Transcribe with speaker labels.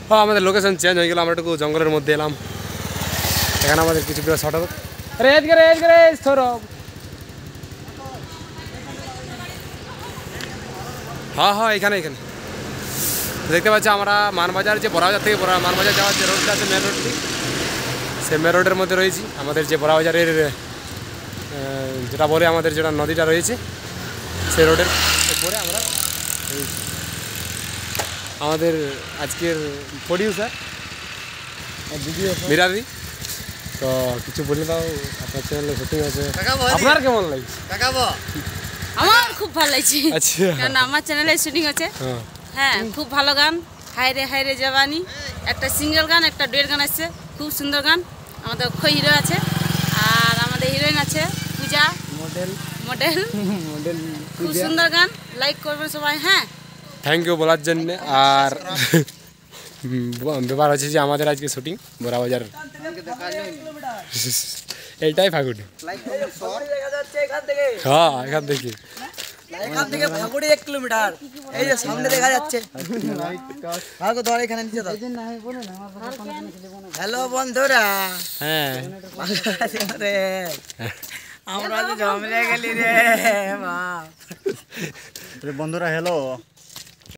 Speaker 1: হ্যাঁ আমাদের location change হয়ে গেল, আমরা একটু জঙ্গলের মধ্যে এলাম। এখানে আমাদের কিছু শর্ট হবে। হ্যাঁ হ্যাঁ এখানে এখানে দেখতে পাচ্ছি আমরা মানবাজার যে বড়াবাজার থেকে মানবাজার যাওয়ার যে রোডটা আছে মেন রোডটি, সে মেন রোডের মধ্যে রয়েছি। আমাদের যে বড়াবাজারের যেটা বলে আমাদের যেটা নদীটা রয়েছে সেই রোডের উপরে আমরা আমাদের আজকের প্রডিউসার মিরাদি তো কিছু বলে দাও, আপনার চ্যানেলে শুটিং আছে, আপনার কেমন লাগছে?
Speaker 2: আমার খুব ভালো লাগছে,
Speaker 1: আচ্ছা
Speaker 2: কারণ আমার চ্যানেলে শুটিং আছে। হ্যাঁ খুব ভালো গান, হায়রে হায়রে জওয়ানি, একটা সিঙ্গেল গান একটা ডুয়েট গান আছে, খুব সুন্দর গান। আমাদের অক্ষয় হিরো আছে আর আমাদের হিরোইন আছে পূজা মডেল মডেল মডেল, খুব সুন্দর গান, লাইক করবেন সবাই। হ্যাঁ
Speaker 1: থ্যাংক ইউ বলার জন্য। আর ব্যাপার হচ্ছে যে আমাদের আজকে শুটিং বড়াবাজার, এইটাই ফাগুড়ি। হ্যাঁ এখান থেকে
Speaker 3: ফাগুড়ি 1 কিলোমিটার, এই যে সামনে দেখা যাচ্ছে। হ্যালো বন্ধুরা,
Speaker 1: হ্যাঁ
Speaker 3: আমরা তো জমলে গেলি রে বন্ধুরা। হ্যালো